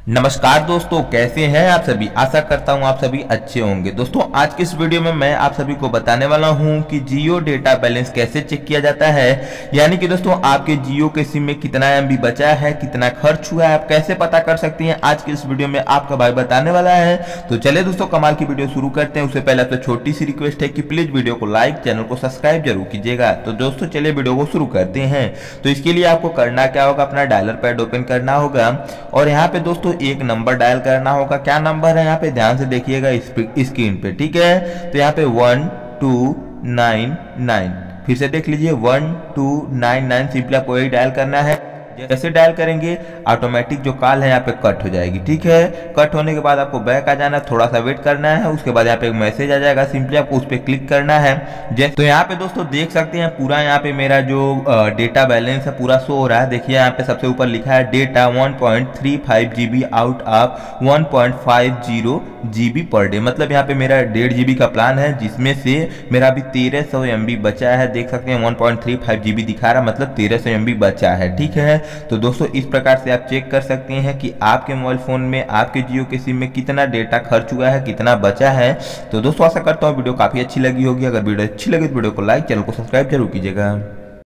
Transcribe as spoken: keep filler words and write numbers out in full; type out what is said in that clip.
नमस्कार दोस्तों, कैसे हैं आप सभी। आशा करता हूं आप सभी अच्छे होंगे। दोस्तों आज के इस वीडियो में मैं आप सभी को बताने वाला हूं कि जियो डेटा बैलेंस कैसे चेक किया जाता है। यानी कि दोस्तों आपके जियो के सिम में कितना एमबी बचा है, कितना खर्च हुआ है, आप कैसे पता कर सकते हैं, आज के इस वीडियो में आपका भाई बताने वाला है। तो चलिए दोस्तों कमाल की वीडियो शुरू करते हैं। उससे पहले आपसे छोटी सी रिक्वेस्ट है कि प्लीज वीडियो को लाइक, चैनल को सब्सक्राइब जरूर कीजिएगा। तो दोस्तों चलिए वीडियो को शुरू करते हैं। तो इसके लिए आपको करना क्या होगा, अपना डायलर पैड ओपन करना होगा और यहाँ पे दोस्तों एक नंबर डायल करना होगा। क्या नंबर है यहाँ पे ध्यान से देखिएगा स्क्रीन पे, ठीक है। तो यहाँ पे वन टू नाइन नाइन, फिर से देख लीजिए one two nine nine, simply आपको यही डायल करना है। जैसे डायल करेंगे ऑटोमेटिक जो कॉल है यहाँ पे कट हो जाएगी, ठीक है। कट होने के बाद आपको बैक आ जाना है, थोड़ा सा वेट करना है। उसके बाद यहाँ पे एक मैसेज आ जाएगा, सिंपली आपको उस पर क्लिक करना है। जैसे तो यहाँ पे दोस्तों देख सकते हैं पूरा यहाँ पे मेरा जो डेटा बैलेंस है पूरा शो हो रहा है। देखिए यहाँ पे सबसे ऊपर लिखा है data one point three five GB out of one point five zero GB per day. मतलब यहाँ पे मेरा डेढ़ जीबी का प्लान है जिसमें से मेरा अभी तेरह सौ एम बी बचा है। देख सकते हैं one point three five GB दिखा रहा है, मतलब तेरह सौ एम बी बचा है, ठीक है। तो दोस्तों इस प्रकार से आप चेक कर सकते हैं कि आपके मोबाइल फोन में आपके जियो के सिम में कितना डेटा खर्च हुआ है, कितना बचा है। तो दोस्तों आशा करता हूँ वीडियो काफी अच्छी लगी होगी। अगर वीडियो अच्छी लगी तो वीडियो को लाइक, चैनल को सब्सक्राइब जरूर कीजिएगा।